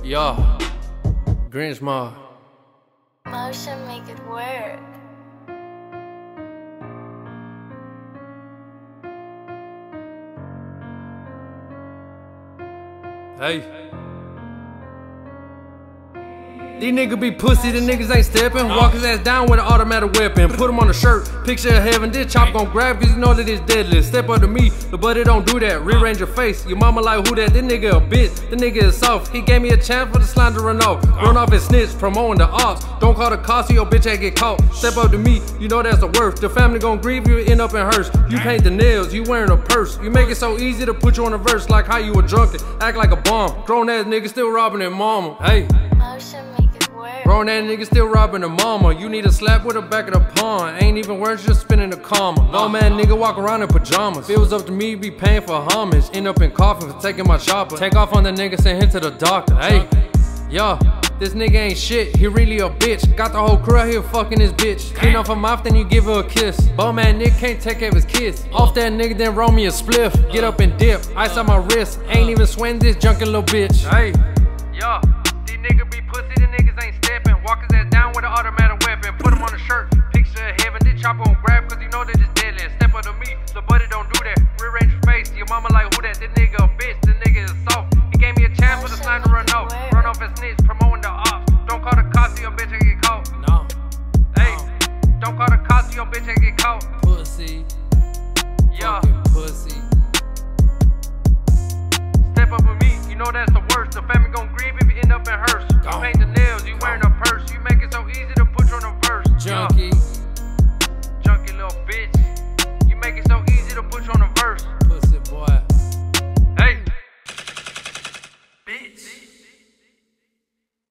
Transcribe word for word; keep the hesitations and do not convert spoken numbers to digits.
Yeah, Grinch Mob. Motion make it work. Hey. These niggas be pussy, the niggas ain't steppin'. Walk his ass down with an automatic weapon. Put him on a shirt, picture of heaven. This chop gon' grab cause you know that it's deadly. Step up to me, but buddy don't do that. Rearrange your face, your mama like who that? This nigga a bitch, the nigga is soft. He gave me a chance for the slime to run off. Run off his snitch, promoting the ops. Don't call the cops, so your bitch ain't get caught. Step up to me, you know that's the worst. The family gon' grieve, you end up in hearse. You paint the nails, you wearing a purse. You make it so easy to put you on a verse. Like how you a drunken, act like a bomb. Grown ass nigga still robbing their mama. Hey. Motion make it work. Grown ass nigga still robbing the mama. You need a slap with the back of the pawn. Ain't even words, just spinning the comma. No man nigga walk around in pajamas. If it was up to me, be paying for homage. End up in coffin for taking my chopper. Take off on the nigga, send him to the doctor. Hey, yo, this nigga ain't shit, he really a bitch. Got the whole crew out here fucking his bitch. Clean off her mouth, then you give her a kiss. Bum man nigga can't take care of his kids. Off that nigga, then roll me a spliff. Get up and dip, ice on my wrist. Ain't even sweating this junkin' little bitch. Hey, yo, these niggas be pussy, the niggas ain't steppin'. Walk his ass down with an automatic weapon. Put him on a shirt, picture of heaven. This chopper gon' grab cause you know that it's deadly. Step up to me, so buddy don't do that. Rearrange your face, your mama like who that? This nigga a bitch, this nigga is soft. He gave me a chance for the slime to run off. Run off his snitch, promoting the ops. Don't call the cops, your bitch.